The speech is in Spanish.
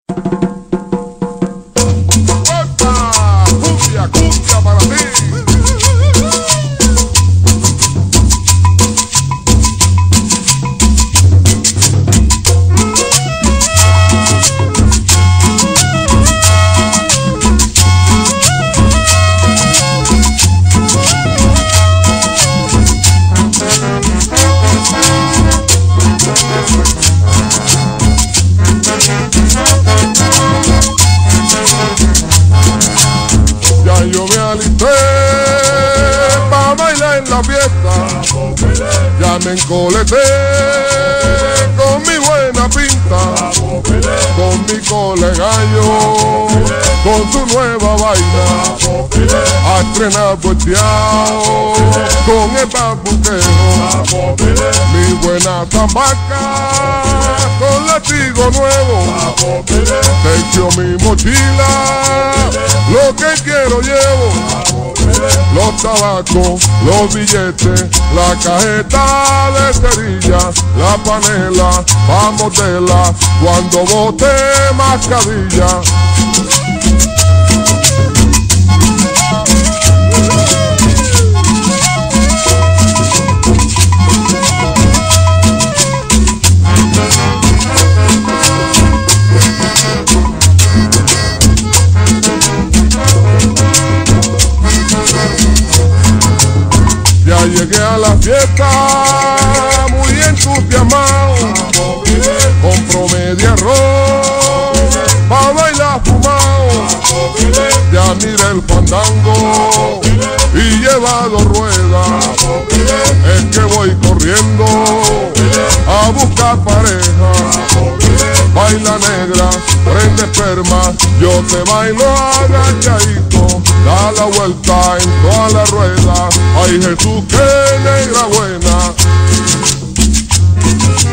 Cumbia para ti. Yo me alisté pa' bailar en la fiesta, ya me encoleté con mi buena pinta, con mi colegallo, con su nueva vaina, a estrenar volteado con el bambuquero, mi buena zambaca con latigo nuevo, te mi mochila, lo que quiero llevo, los tabacos, los billetes, la cajeta de cerilla, la panela, vamos tela, cuando bote mascarilla. Ya llegué a la fiesta muy entusiasmado, compro media arroz pa' bailar fumado, ya miré el fandango y llevado ruedas, es que voy corriendo a buscar pareja, baila negra, prende esperma, yo te bailo agachadito, da la vuelta en toda la rueda, ay Jesús, qué negra buena.